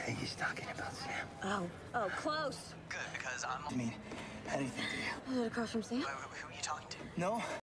think he's talking about Sam. Oh, close. Good, because I'm... I mean, anything to you. Is it across from Sam? Who are you talking to? No.